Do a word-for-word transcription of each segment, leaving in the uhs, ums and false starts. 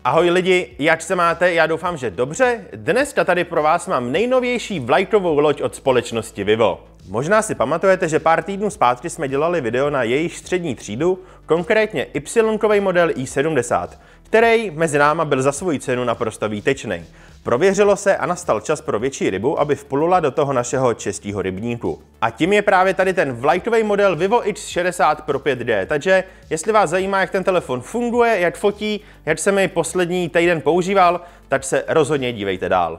Ahoj lidi, jak se máte? Já doufám, že dobře. Dneska tady pro vás mám nejnovější vlajkovou loď od společnosti Vivo. Možná si pamatujete, že pár týdnů zpátky jsme dělali video na jejich střední třídu, konkrétně Y-kový model i sedmdesát, který mezi náma byl za svoji cenu naprosto výtečný. Prověřilo se a nastal čas pro větší rybu, aby vplula do toho našeho českého rybníku. A tím je právě tady ten vlajkový model Vivo X šedesát Pro pět D. Takže jestli vás zajímá, jak ten telefon funguje, jak fotí, jak jsem jej poslední týden používal, tak se rozhodně dívejte dál.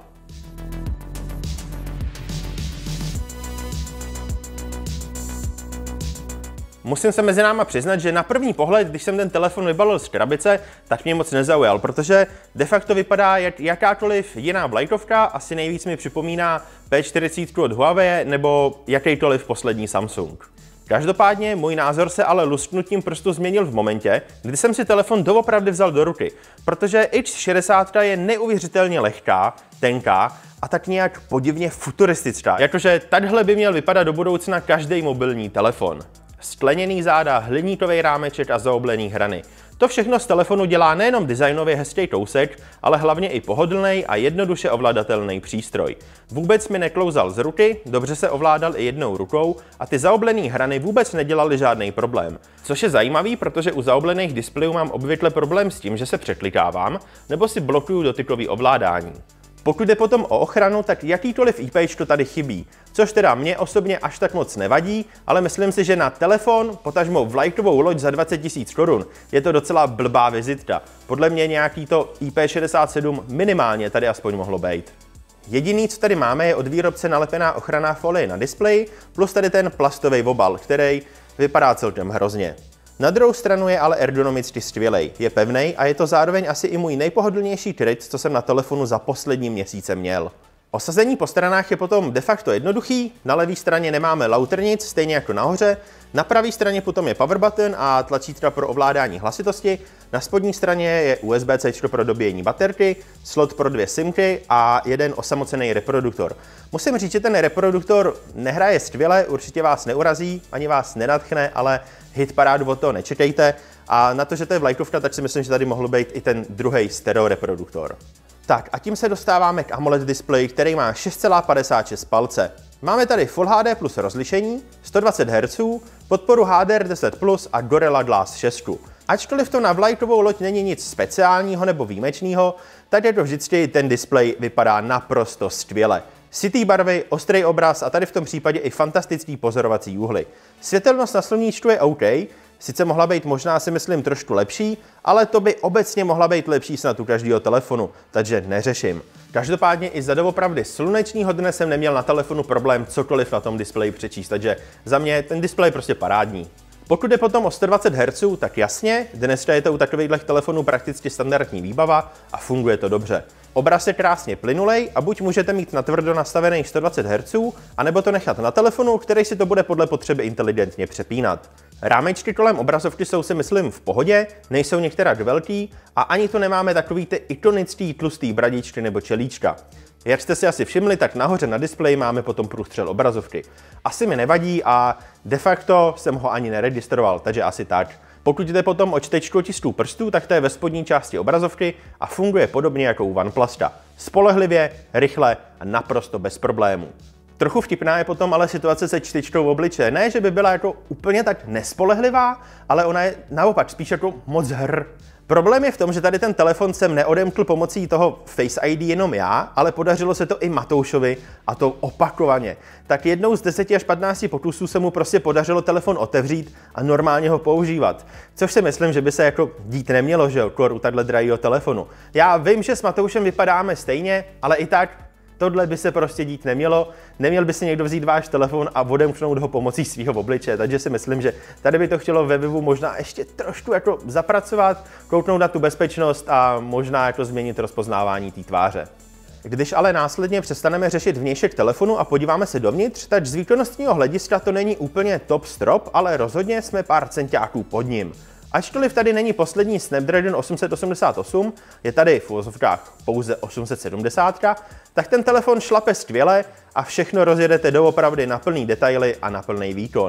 Musím se mezi náma přiznat, že na první pohled, když jsem ten telefon vybalil z krabice, tak mě moc nezaujal, protože de facto vypadá jak jakákoliv jiná vlajkovka, asi nejvíc mi připomíná P čtyřicet od Huawei nebo jakýkoliv poslední Samsung. Každopádně můj názor se ale lusknutím prstu změnil v momentě, kdy jsem si telefon doopravdy vzal do ruky, protože X šedesát je neuvěřitelně lehká, tenká a tak nějak podivně futuristická, jakože takhle by měl vypadat do budoucna každý mobilní telefon. Skleněný záda, hliníkový rámeček a zaoblený hrany. To všechno z telefonu dělá nejenom designově hezký kousek, ale hlavně i pohodlný a jednoduše ovladatelný přístroj. Vůbec mi neklouzal z ruky, dobře se ovládal i jednou rukou a ty zaoblený hrany vůbec nedělaly žádný problém. Což je zajímavý, protože u zaoblených displejů mám obvykle problém s tím, že se překlikávám nebo si blokuju dotykový ovládání. Pokud jde potom o ochranu, tak jakýkoliv IPčko tady chybí, což teda mě osobně až tak moc nevadí, ale myslím si, že na telefon, potažmo vlajkovou loď za dvacet tisíc korun, je to docela blbá vizitka. Podle mě nějaký to I P šedesát sedm minimálně tady aspoň mohlo být. Jediný, co tady máme, je od výrobce nalepená ochranná folie na displeji, plus tady ten plastový obal, který vypadá celkem hrozně. Na druhou stranu je ale ergonomicky skvělej, je pevnej a je to zároveň asi i můj nejpohodlnější kryt, co jsem na telefonu za poslední měsíce měl. Osazení po stranách je potom de facto jednoduchý, na levé straně nemáme lauternic, stejně jako nahoře, na pravé straně potom je power button a tlačítka pro ovládání hlasitosti, na spodní straně je U S B C pro dobíjení baterky, slot pro dvě simky a jeden osamocený reproduktor. Musím říct, že ten reproduktor nehraje skvěle, určitě vás neurazí, ani vás nenadchne, ale hitparádu od toho nečekejte a na to, že to je vlajkovka, tak si myslím, že tady mohl být i ten druhý stereo reproduktor. Tak a tím se dostáváme k AMOLED displeji, který má šest celá padesát šest palce. Máme tady Full H D plus rozlišení, sto dvacet hertzů, podporu H D R deset plus a Gorilla Glass šest. Ačkoliv to na vlajkovou loď není nic speciálního nebo výjimečného, tak jako vždycky ten displej vypadá naprosto skvěle. Sytý barvy, ostrý obraz a tady v tom případě i fantastický pozorovací úhly. Světelnost na sluníčku je OK, sice mohla být možná si myslím trošku lepší, ale to by obecně mohla být lepší snad u každého telefonu, takže neřeším. Každopádně i za doopravdy slunečního dne jsem neměl na telefonu problém cokoliv na tom displeji přečíst, takže za mě ten displej prostě parádní. Pokud je potom o sto dvacet hertzů, tak jasně, dneska je to u takovýchhle telefonů prakticky standardní výbava a funguje to dobře. Obraz je krásně plynulej a buď můžete mít natvrdo nastavených sto dvacet hertzů, anebo to nechat na telefonu, který si to bude podle potřeby inteligentně přepínat. Rámečky kolem obrazovky jsou si myslím v pohodě, nejsou některak velký a ani tu nemáme takový ty ikonický tlustý bradičky nebo čelíčka. Jak jste si asi všimli, tak nahoře na displeji máme potom průstřel obrazovky. Asi mi nevadí a de facto jsem ho ani neregistroval, takže asi tak. Pokud jde potom o čtečku otisků prstů, tak to je ve spodní části obrazovky a funguje podobně jako u OnePlusa. Spolehlivě, rychle a naprosto bez problémů. Trochu vtipná je potom ale situace se čtečkou v obličeji. Ne, že by byla jako úplně tak nespolehlivá, ale ona je naopak spíš jako moc hr. Problém je v tom, že tady ten telefon jsem neodemkl pomocí toho Face I D jenom já, ale podařilo se to i Matoušovi a to opakovaně. Tak jednou z deseti až patnácti pokusů se mu prostě podařilo telefon otevřít a normálně ho používat. Což si myslím, že by se jako dít nemělo, že jo, kor u takhle drahého telefonu. Já vím, že s Matoušem vypadáme stejně, ale i tak tohle by se prostě dít nemělo. Neměl by si někdo vzít váš telefon a odemknout ho pomocí svého obličeje, takže si myslím, že tady by to chtělo ve Vivu možná ještě trošku jako zapracovat, kouknout na tu bezpečnost a možná jako změnit rozpoznávání té tváře. Když ale následně přestaneme řešit vnějšek telefonu a podíváme se dovnitř, tak z výkonnostního hlediska to není úplně top strop, ale rozhodně jsme pár centiáků pod ním. Ačkoliv tady není poslední Snapdragon osm set osmdesát osm, je tady v uvozovkách pouze osm set sedmdesát, tak ten telefon šlape skvěle a všechno rozjedete doopravdy na plný detaily a na plný výkon.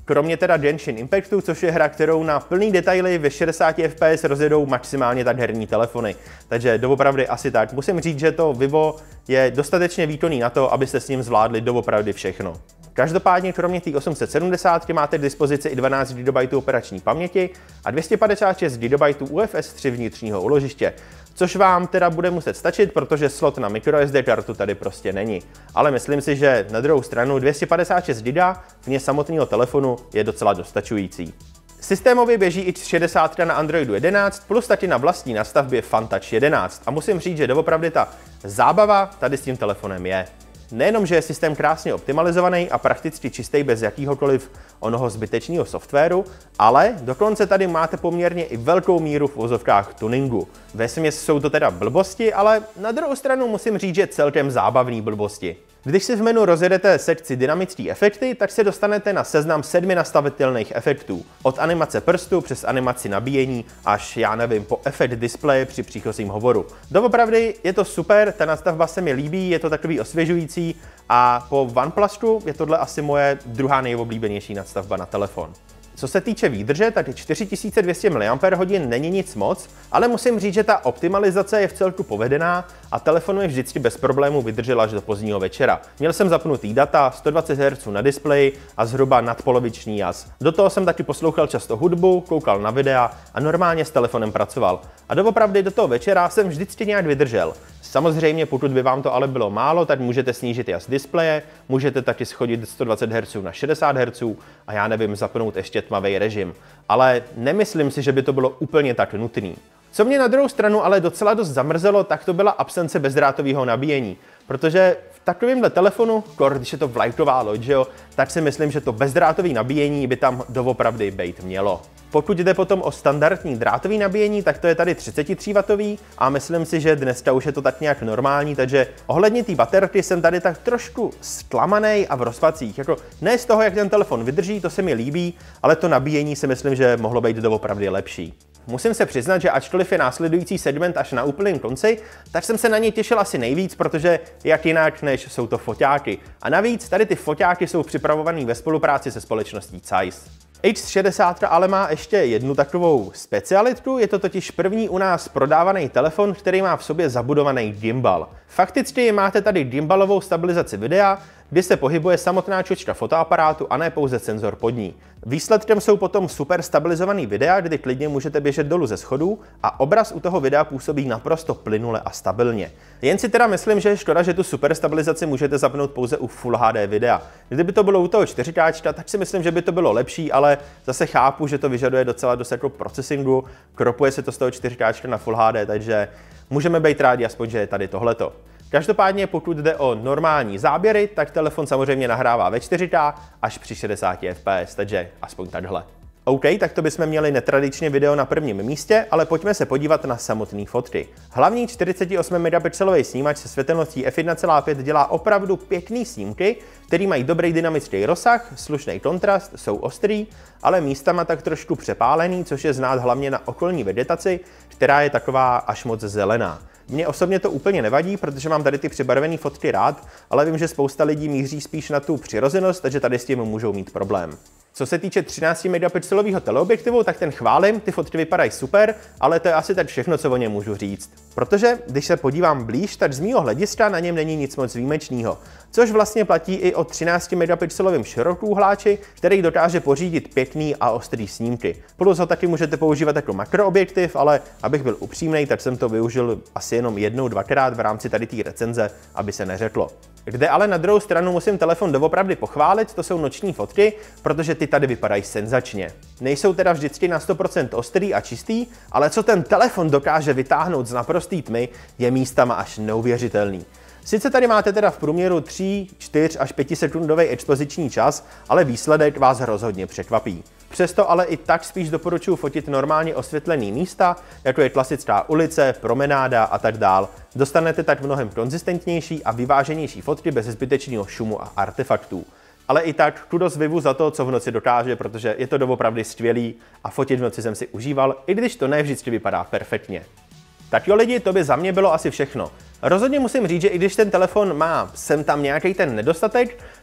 kromě teda Genshin Impactu, což je hra, kterou na plný detaily ve šedesáti F P S rozjedou maximálně tak herní telefony. Takže doopravdy asi tak. Musím říct, že to Vivo je dostatečně výkonný na to, abyste s ním zvládli doopravdy všechno. Každopádně kromě té osm set sedmdesát máte k dispozici i dvanáct gigabajtů operační paměti a dvě stě padesát šest gigabajtů U F S tři vnitřního úložiště, což vám teda bude muset stačit, protože slot na microSD kartu tady prostě není. Ale myslím si, že na druhou stranu dvě stě padesát šest gigabajtů vně samotného telefonu je docela dostačující. Systémově běží i šedesát na Androidu jedenáct, plus taky na vlastní nastavbě FunTouch jedenáct a musím říct, že doopravdy ta zábava tady s tím telefonem je. Nejenom, že je systém krásně optimalizovaný a prakticky čistý bez jakýhokoliv onoho zbytečného softwaru, ale dokonce tady máte poměrně i velkou míru v uvozovkách tuningu. Vesměs jsou to teda blbosti, ale na druhou stranu musím říct, že celkem zábavný blbosti. Když si v menu rozjedete sekci dynamické efekty, tak se dostanete na seznam sedmi nastavitelných efektů. Od animace prstu přes animaci nabíjení až, já nevím, po efekt displeje při příchozím hovoru. Doopravdy je to super, ta nastavba se mi líbí, je to takový osvěžující a po OnePlusu je tohle asi moje druhá nejoblíbenější nastavba na telefon. Co se týče výdrže, tak čtyři tisíce dvě stě miliampérhodin není nic moc, ale musím říct, že ta optimalizace je v celku povedená a telefon mi vždycky bez problémů vydržel až do pozdního večera. Měl jsem zapnutý data, sto dvacet hertzů na displeji a zhruba nadpoloviční jas. Do toho jsem taky poslouchal často hudbu, koukal na videa a normálně s telefonem pracoval. A doopravdy do toho večera jsem vždycky nějak vydržel. Samozřejmě, pokud by vám to ale bylo málo, tak můžete snížit jas displeje, můžete taky schodit sto dvacet hertzů na šedesát hertzů a já nevím, zapnout ještě tmavý režim. Ale nemyslím si, že by to bylo úplně tak nutný. Co mě na druhou stranu ale docela dost zamrzelo, tak to byla absence bezdrátového nabíjení. Protože v takovémhle telefonu, kor, když je to vlajková loď, že jo, tak si myslím, že to bezdrátové nabíjení by tam doopravdy být mělo. Pokud jde potom o standardní drátový nabíjení, tak to je tady třicet tři wattů a myslím si, že dneska už je to tak nějak normální, takže ohledně té baterky jsem tady tak trošku zklamaný a v rozpacích. Jako ne z toho, jak ten telefon vydrží, to se mi líbí, ale to nabíjení si myslím, že mohlo být doopravdy lepší. Musím se přiznat, že ačkoliv je následující segment až na úplném konci, tak jsem se na něj těšil asi nejvíc, protože jak jinak, než jsou to foťáky. A navíc tady ty foťáky jsou připravované ve spolupráci se společností Zeiss. H šedesát ale má ještě jednu takovou specialitku, je to totiž první u nás prodávaný telefon, který má v sobě zabudovaný gimbal. Fakticky máte tady gimbalovou stabilizaci videa, kdy se pohybuje samotná čočka fotoaparátu a ne pouze senzor pod ní. Výsledkem jsou potom super stabilizovaný videa, kdy klidně můžete běžet dolů ze schodů a obraz u toho videa působí naprosto plynule a stabilně. Jen si teda myslím, že je škoda, že tu super stabilizaci můžete zapnout pouze u Full H D videa. Kdyby to bylo u toho čtyři ká, tak si myslím, že by to bylo lepší, ale zase chápu, že to vyžaduje docela dost jako procesingu, kropuje se to z toho čtyři ká na Full H D, takže můžeme být rádi aspoň, že je tady tohleto. Každopádně pokud jde o normální záběry, tak telefon samozřejmě nahrává ve čtyři ká až při šedesáti F P S, takže aspoň takhle. OK, tak to bychom měli netradičně video na prvním místě, ale pojďme se podívat na samotné fotky. Hlavní čtyřicet osm megapixelový snímač se světelností f jedna celá pět dělá opravdu pěkný snímky, který mají dobrý dynamický rozsah, slušný kontrast, jsou ostrý, ale místama tak trošku přepálený, což je znát hlavně na okolní vegetaci, která je taková až moc zelená. Mně osobně to úplně nevadí, protože mám tady ty přibarvené fotky rád, ale vím, že spousta lidí míří spíš na tu přirozenost, takže tady s tím můžou mít problém. Co se týče třinácti megapixelového teleobjektivu, tak ten chválím, ty fotky vypadají super, ale to je asi tak všechno, co o něm můžu říct. Protože když se podívám blíž, tak z mýho hlediska na něm není nic moc výjimečného. Což vlastně platí i o třinácti megapixelovém širokouhláči, který dokáže pořídit pěkný a ostrý snímky. Plus ho taky můžete používat jako makroobjektiv, ale abych byl upřímnej, tak jsem to využil asi jenom jednou, dvakrát v rámci tady té recenze, aby se neřeklo. Kde ale na druhou stranu musím telefon doopravdy pochválit, to jsou noční fotky, protože ty tady vypadají senzačně. Nejsou teda vždycky na sto procent ostrý a čistý, ale co ten telefon dokáže vytáhnout z naprostý tmy, je místama až neuvěřitelný. Sice tady máte teda v průměru tři, čtyři až pět sekundový expoziční čas, ale výsledek vás rozhodně překvapí. Přesto ale i tak spíš doporučuji fotit normálně osvětlený místa, jako je klasická ulice, promenáda a tak dál. Dostanete tak mnohem konzistentnější a vyváženější fotky bez zbytečného šumu a artefaktů. Ale i tak kudos Vivu za to, co v noci dokáže, protože je to doopravdy skvělý a fotit v noci jsem si užíval, i když to ne vždycky vypadá perfektně. Tak jo lidi, to by za mě bylo asi všechno. Rozhodně musím říct, že i když ten telefon má sem tam nějaký ten nedostatek,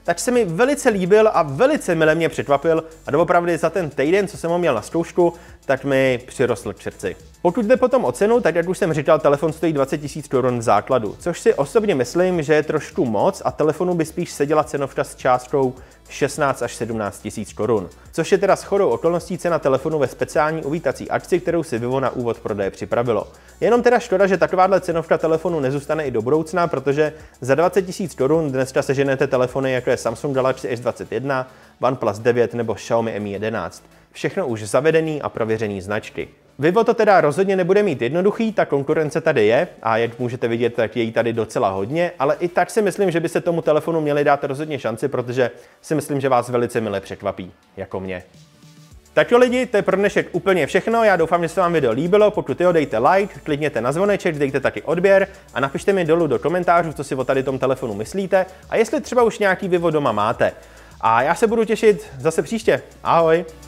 tak se mi velice líbil a velice mile mě překvapil a doopravdy za ten týden, co jsem ho měl na zkoušku, tak mi přirostl k srdci. Pokud jde potom o cenu, tak jak už jsem říkal, telefon stojí dvacet tisíc korun v základu, což si osobně myslím, že je trošku moc a telefonu by spíš seděla cenovka s částkou šestnáct až sedmnáct tisíc korun, což je teda shodou okolností cena telefonu ve speciální uvítací akci, kterou si Vivo na úvod prodeje připravilo. Jenom teda škoda, že takováhle cenovka telefonu nezůstane i do budoucna, protože za dvacet tisíc korun dneska seženete telefony jako je Samsung Galaxy S dvacet jedna, OnePlus devět nebo Xiaomi Mi jedenáct. Všechno už zavedený a prověřený značky. Vivo to teda rozhodně nebude mít jednoduchý, ta konkurence tady je a jak můžete vidět, tak je jí tady docela hodně, ale i tak si myslím, že by se tomu telefonu měli dát rozhodně šanci, protože si myslím, že vás velice mile překvapí, jako mě. Tak jo lidi, to je pro dnešek úplně všechno, já doufám, že se vám video líbilo, pokud jo, dejte like, klikněte na zvoneček, dejte taky odběr a napište mi dolů do komentářů, co si o tady tom telefonu myslíte a jestli třeba už nějaký Vivo doma máte. A já se budu těšit zase příště. Ahoj!